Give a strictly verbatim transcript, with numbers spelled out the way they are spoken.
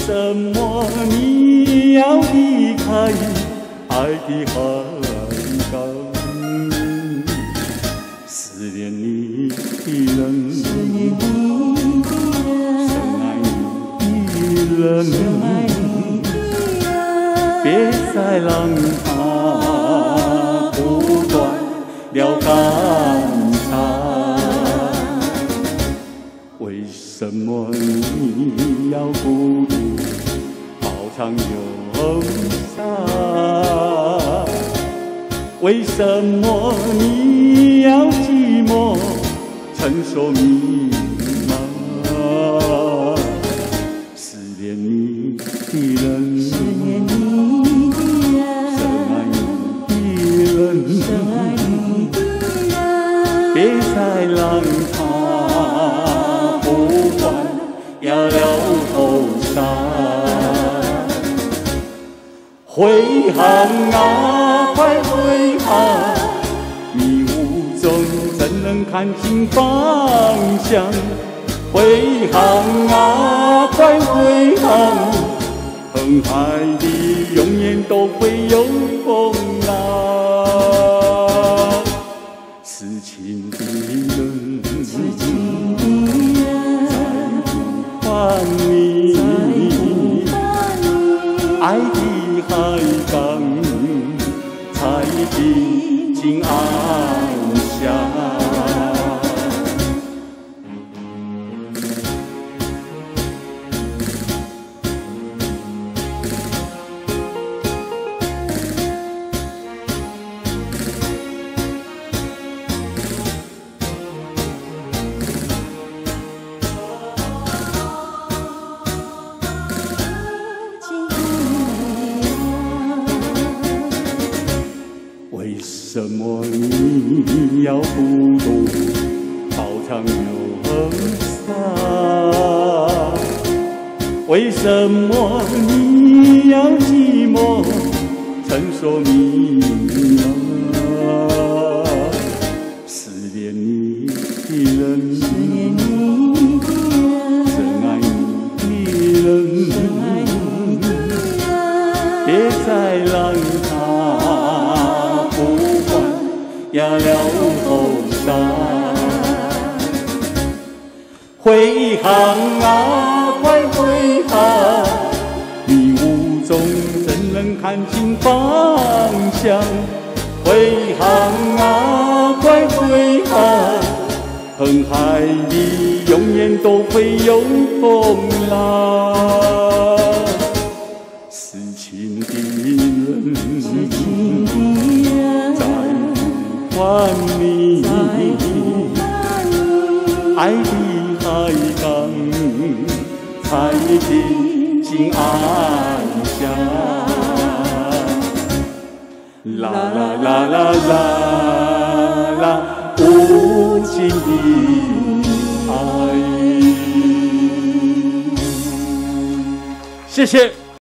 什么你要离开爱的海港？思念你的人，深爱你的人，别再让它不断了感伤。为什么你要孤独，好长忧伤？为什么你要寂寞，承受迷茫？思念你的人， 思念你的人， 深爱你的人， 深爱你的人， 别再让它不管要了头伤。回航啊，快回航！迷雾中怎能看清方向？回航啊，快回航！横海里永远都会有风浪。痴情的人， 痴情的人， 再不还你，爱的海港才平静安详。为什么你要孤独，好长忧伤？为什么你要寂寞，承受迷茫？思念你的人， 思念你的人， 深爱你的人， 深爱你的人， 别再让它不管要了头伤。回航啊，快回航！迷雾中怎能看清方向？回航啊，快回航！横海里永远都会有风浪。痴情的人， 痴情的人， 再不还你，爱的海港才平静安详。啦啦啦啦啦啦，无尽的爱。谢谢。